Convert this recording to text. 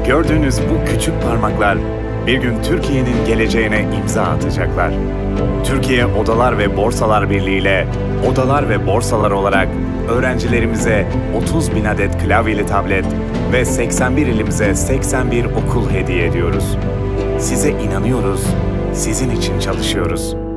Gördüğünüz bu küçük parmaklar bir gün Türkiye'nin geleceğine imza atacaklar. Türkiye Odalar ve Borsalar Birliği ile Odalar ve Borsalar olarak öğrencilerimize 30 bin adet klavyeli tablet ve 81 ilimize 81 okul hediye ediyoruz. Size inanıyoruz, sizin için çalışıyoruz.